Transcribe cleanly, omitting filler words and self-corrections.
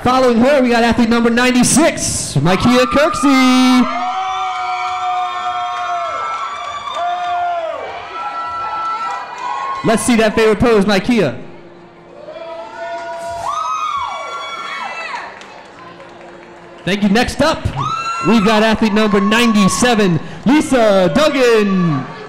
Following her, we got athlete number 96, Micaiah Kirksey. Let's see that favorite pose, Micaiah. Thank you. Next up, we've got athlete number 97, Lisa Duggan.